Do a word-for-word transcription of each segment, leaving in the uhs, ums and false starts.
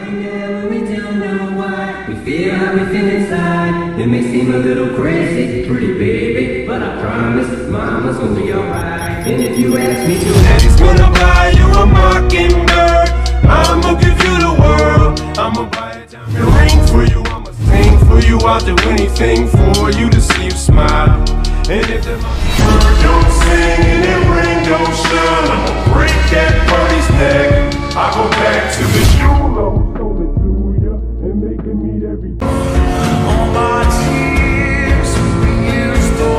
together, we don't know why. We feel how we feel inside. It may seem a little crazy, pretty baby, but I promise mama's gonna be alright. And if you ask me to, Daddy's gonna buy you a mockingbird. I'ma give you the world. I'ma buy a diamond ring for you. I'ma sing for you. I'll do anything for you to see you smile. And if the bird don't sing and that ring don't shine, I'ma break that birdie's neck. I go back to the jewel I was sold it to ya and make it meet every day. All my tears we used to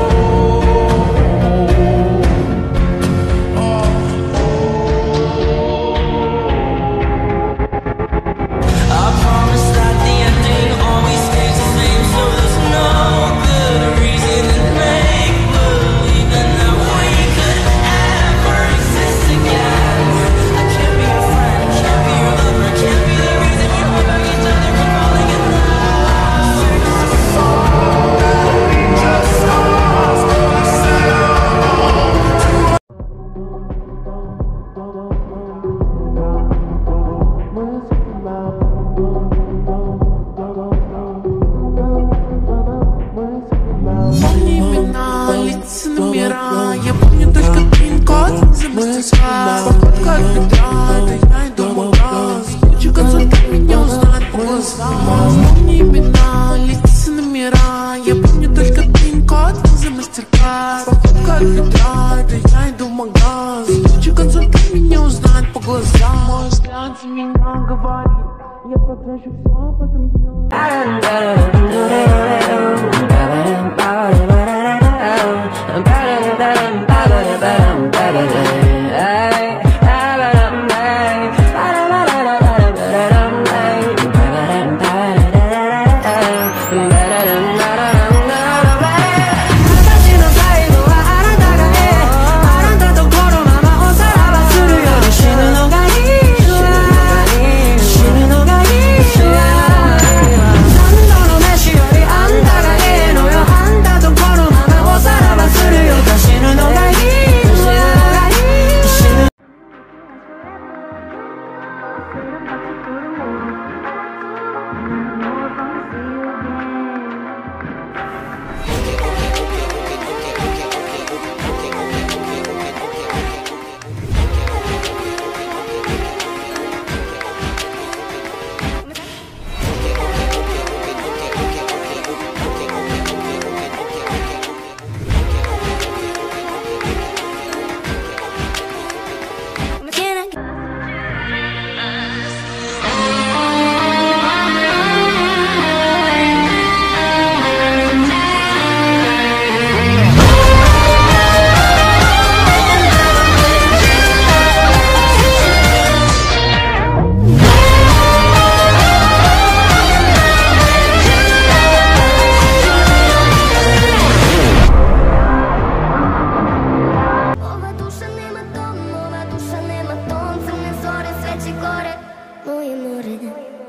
Mój amore